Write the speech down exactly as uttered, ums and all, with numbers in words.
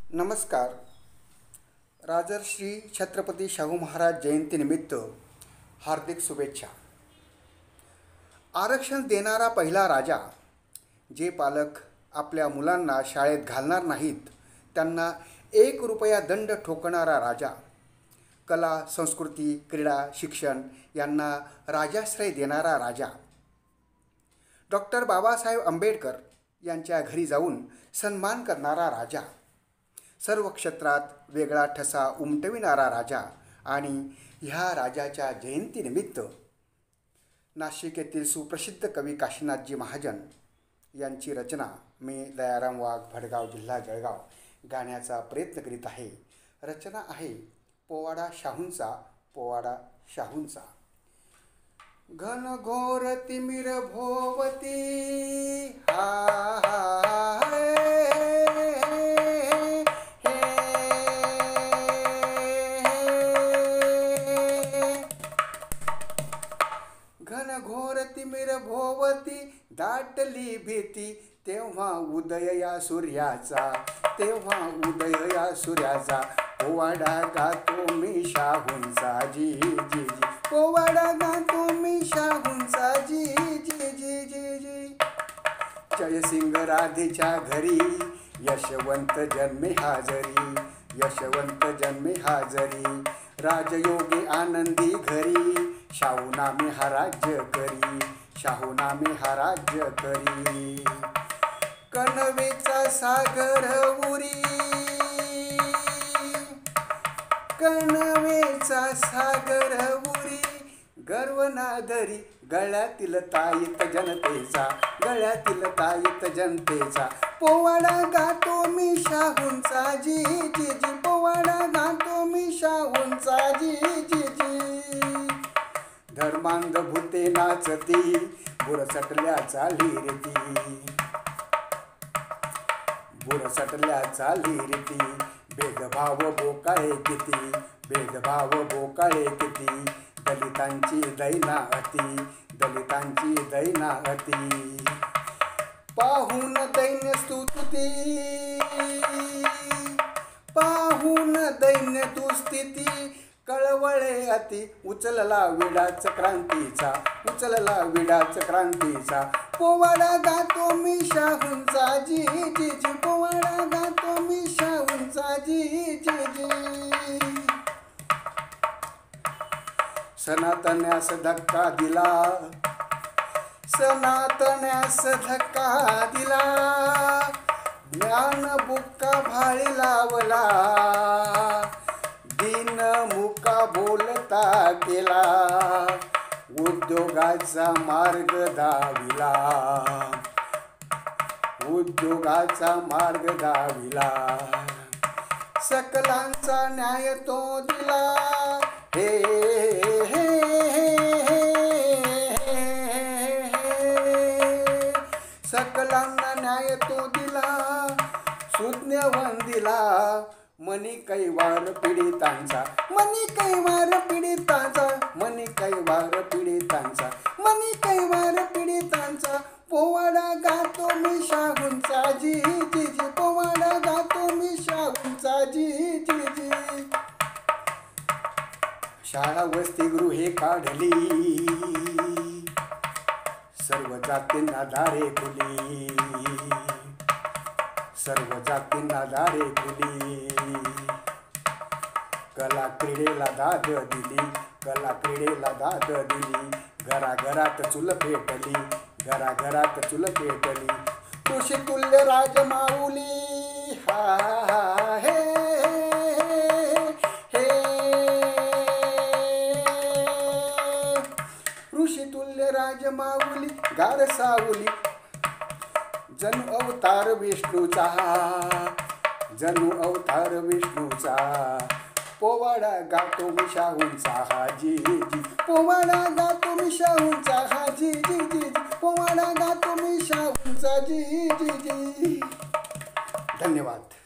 नमस्कार. राजर्षी छत्रपती शाहू महाराज जयंतीनिमित्त हार्दिक शुभेच्छा. आरक्षण देणारा पहिला राजा. जे पालक आपल्या मुलांना शाळेत घालणार नाहीत त्यांना एक रुपया दंड ठोकणारा राजा. कला, संस्कृती, क्रीडा, शिक्षण यांना राजाश्रय देणारा राजा. डॉक्टर बाबासाहेब आंबेडकर यांच्या घरी जाऊन सन्मान करणारा राजा. सर्व क्षेत्रात वेगळा ठसा उमटविणारा राजा. आणि ह्या राजाच्या जयंतीनिमित्त नाशिक येथील सुप्रसिद्ध कवी काशीनाथजी महाजन यांची रचना मी दयाराम वाघ, भडगाव, जिल्हा जळगाव गाण्याचा प्रयत्न करीत आहे. रचना आहे पोवाडा शाहूंचा. पोवाडा शाहूंचा. घनघोर तिमिर भोवती हा घनघोर तिमिर भोवती दाटली भीती तेव्हा उदय या सूर्याचा. तेव्हा उदय या सूर्याचा पोवाडा गातो मी शाहूंचा. जी जी जी पोवाडा गातो मी शाहूंचा. जी जी जी जी जी जयसिंग राधेच्या घरी यशवंत जन्मे हाजरी. यशवंत जन्मे हाजरी राजयोगी आनंदी घरी. शाहू नामे हा राज्य करी. शाहू नामे हा राज्य करी. कणवेचा सागर उरी. कणवेचा सागर उरी गर्व नादरी गळ्यातील ताईत जनतेचा. गळ्यातील ताईत जनतेचा पोवाडा गातो मी शाहूंचा. जी जी जी पोवाडा गातो मी शाहूंचा. जी जी जी धर्मांध भूते नाचती बुरसटल्या चाली रीती. बुरसटल्या चाली रीती भेदभाव बोकाळे किती. भेदभाव बोकाळे किती दलितांची दैना अति. दलितांची दैना अति पाहून दैन्य स्तुती. पाहून दैन्य दुस्थिती कळवळे अति. उचलला विडाच क्रांतीचा. उचलला विडाच क्रांतीचा पोवाडा गातो मी शाहूंचा. जी जी जी पोवाडा गातो मी शाहूंचा. जी जी जी सनातन्यास धक्का दिला. सनातन्यास धक्का दिला ज्ञान बुक्का भाळी लावला. दिन मुका बोलता केला उद्योगाचा मार्ग दाविला. उद्योगाचा मार्ग दाविला सकलांचा न्याय तो दिला. हे हे सकलांना न्याय तो दिला. सुज्ञ वंदिला मनी कैवार पीडितांचा. मनी कैवार पीडितांचा. मनी कैवार पीडितांचा. मनी कैवार पीडितांचा पोवाडा गातो मी शाहूंचा. जी जी जी पोवाडा गातो मी शाहूंचा. जी जी जी शाळा वसतिगृहे काढली सर्व जातींना दारे खुली. सर्व जातींना दारे खुली कला क्रीडेला दाद दिली. कला क्रीडेला दाद दिली घराघरात चूल पेटली. घराघरात चूल पेटली ऋषितुल्य राजमाऊली. हा हे हे ऋषितुल्य राजमाऊली गार सावली. जणू अवतार विष्णूचा. जणू अवतार विष्णूचा पोवाडा गातो मी शाहूंचा. हा जी जी पोवाडा गातो मी शाहूंचा. हा जी जी जी पोवाडा गातो मी शाहूंचा. जी जी जी धन्यवाद.